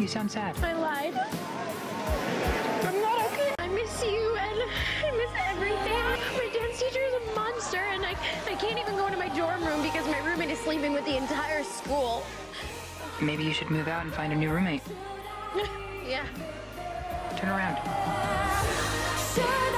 You sound sad. I lied. I'm not okay. I miss you and I miss everything. My dance teacher is a monster and I can't even go into my dorm room because my roommate is sleeping with the entire school. Maybe you should move out and find a new roommate. Yeah. Turn around.